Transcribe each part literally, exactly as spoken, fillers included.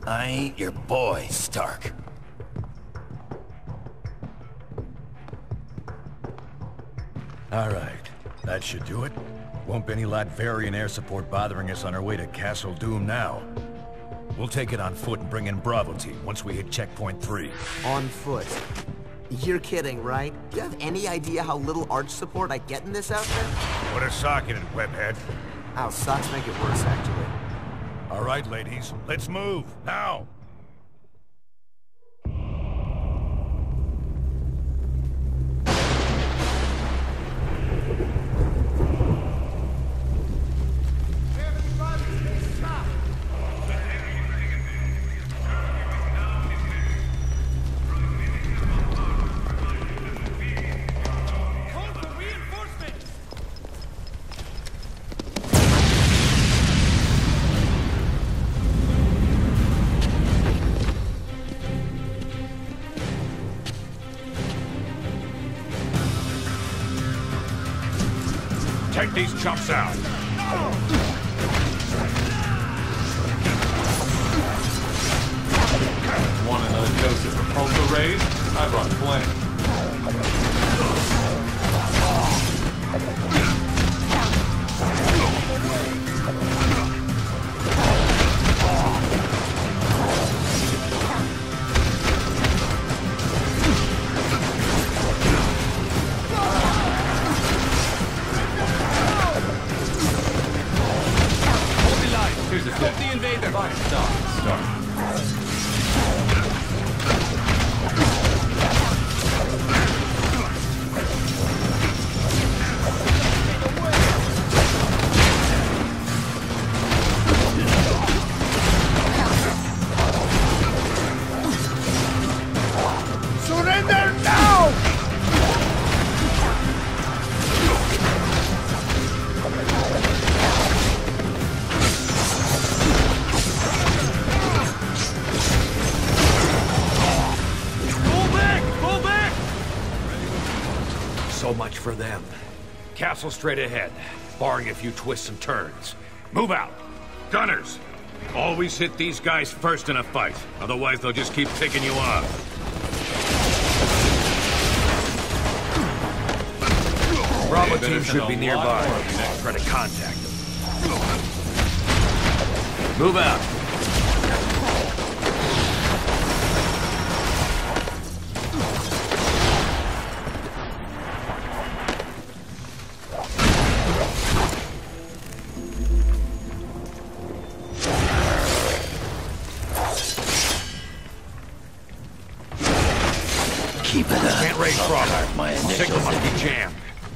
I ain't your boy, Stark. Alright, that should do it. Won't be any Latverian air support bothering us on our way to Castle Doom now. We'll take it on foot and bring in Bravo team once we hit checkpoint three. On foot? You're kidding, right? Do you have any idea how little arch support I get in this outfit? Put a sock in it, webhead. Ow, socks make it worse, actually. Alright, ladies, let's move, now! Take these chumps out. Want another dose of repulsor rays? I brought plenty. Here's a tip. The invader. Fine, stop. Start. Surrender now! So much for them. Castle straight ahead, barring a few twists and turns. Move out! Gunners! Always hit these guys first in a fight. Otherwise, they'll just keep picking you off. Bravo They team better should send be a nearby. lot more of you next Try to contact them. Move out. Keep it up. Can't raise frost. My initials. Signal must be jammed.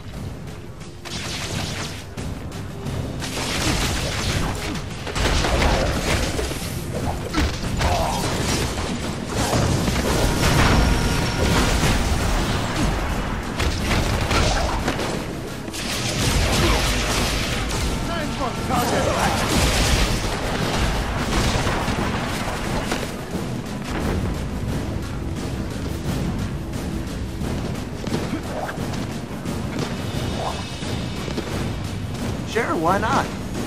Sure, why not?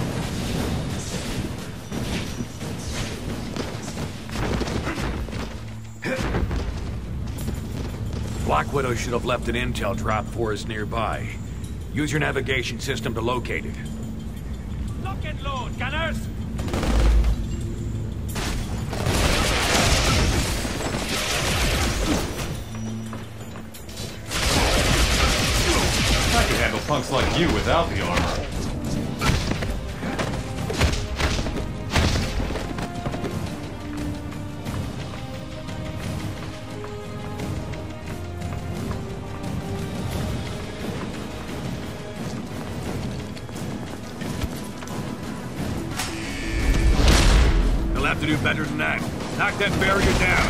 Black Widow should have left an intel drop for us nearby. Use your navigation system to locate it. Lock and load, gunners! I can handle punks like you without the armor. They'll have to do better than that. Knock that barrier down.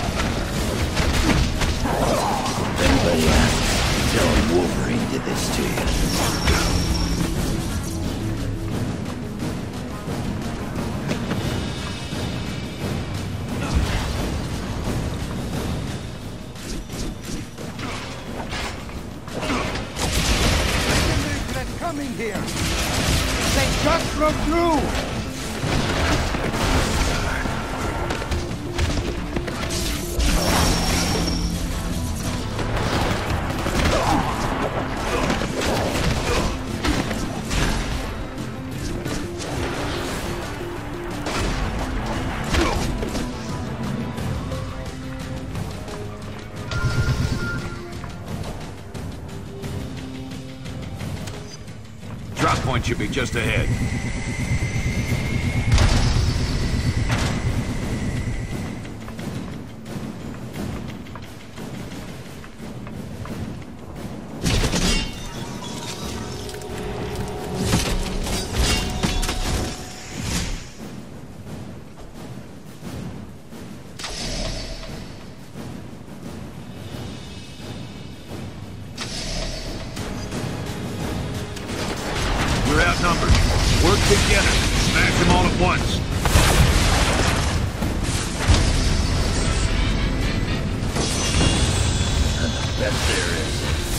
If anybody asks, tell them Wolverine did this to you. Coming here! They just broke through! Drop point should be just ahead. We're outnumbered. Work together. Smash them all at once. Bet there is.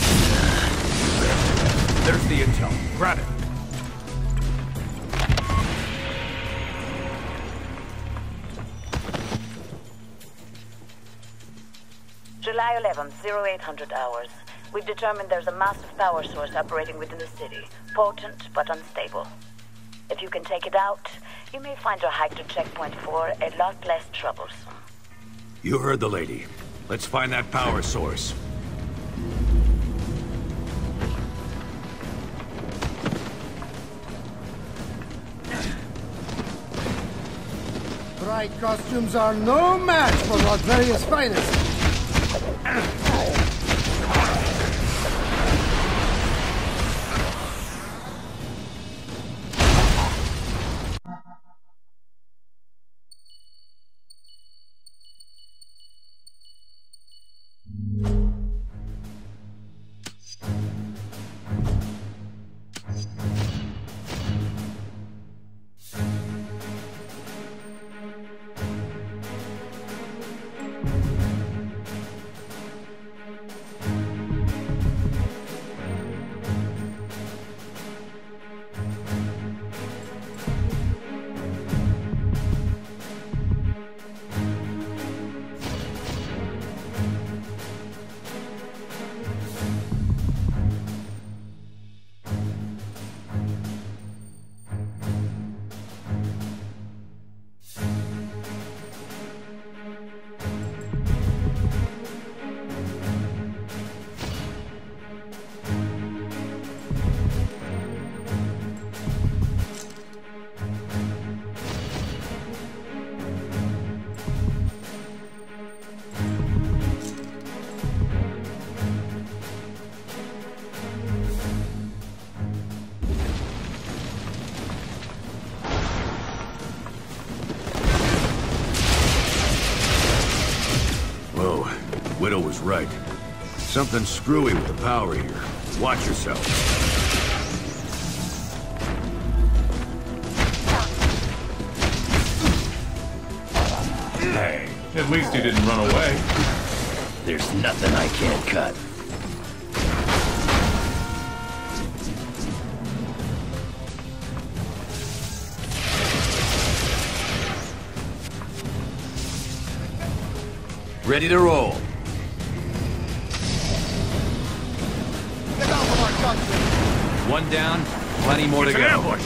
There's the intel. Grab it. July eleventh, oh eight hundred hours. We've determined there's a massive power source operating within the city. Potent, but unstable. If you can take it out, you may find your hike to checkpoint four a lot less troublesome. You heard the lady. Let's find that power source. Bright costumes are no match for Rodveria's finest. Widow was right. Something screwy with the power here. Watch yourself. Hey, at least you didn't run away. There's nothing I can't cut. Ready to roll. One down, plenty more to go. Ambush!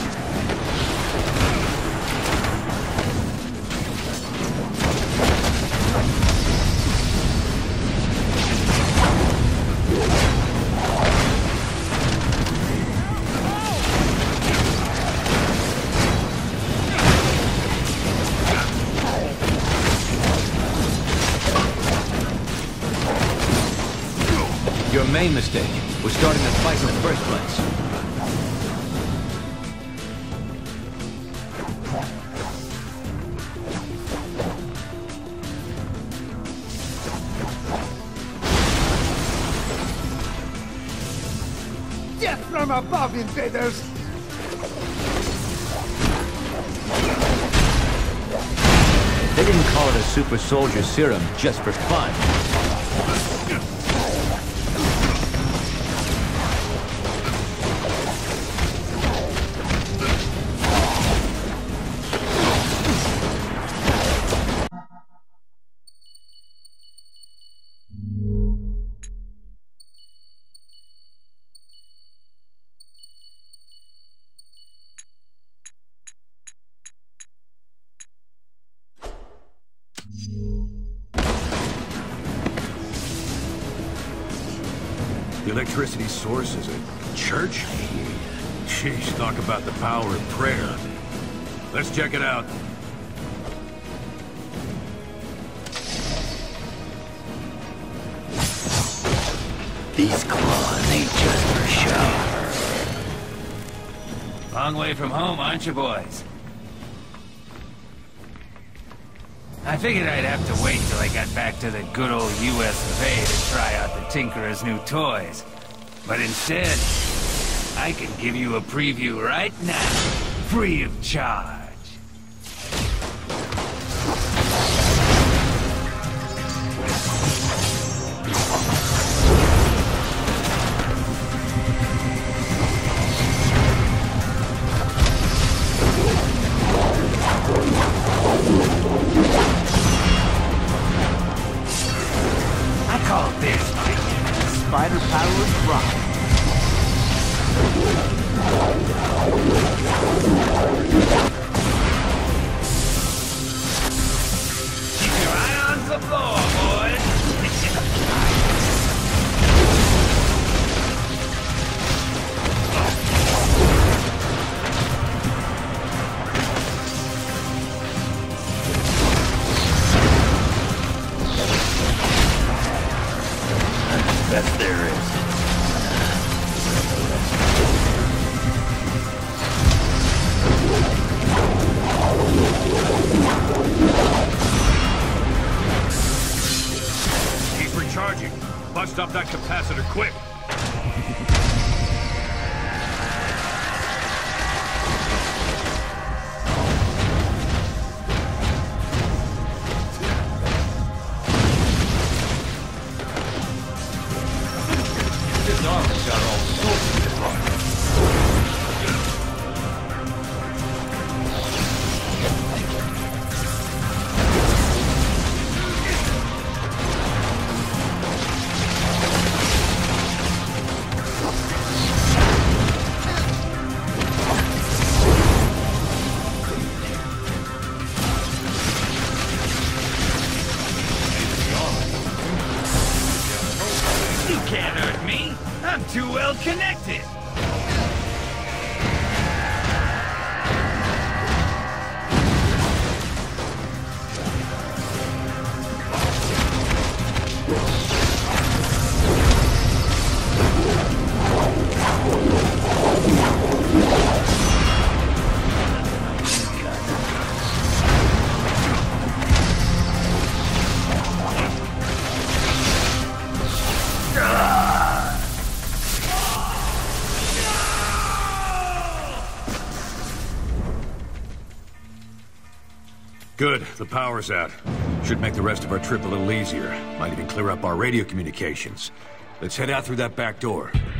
Your main mistake was starting the fight in the first place. Death from above, invaders! They didn't call it a super soldier serum just for fun. The electricity source is a church? Sheesh, talk about the power of prayer. Let's check it out. These claws ain't just for show. Long way from home, aren't you, boys? I figured I'd have to wait till I got back to the good old U S of A to try out the Tinkerer's new toys. But instead, I can give you a preview right now, free of charge. I call this my Spider-powered rock. Keep your eye on the floor, boys. Best there is. He's recharging. Bust up that capacitor quick. This armor's got all sorts of different. You can't hurt me. I'm too well connected. Good, the power's out. Should make the rest of our trip a little easier. Might even clear up our radio communications. Let's head out through that back door.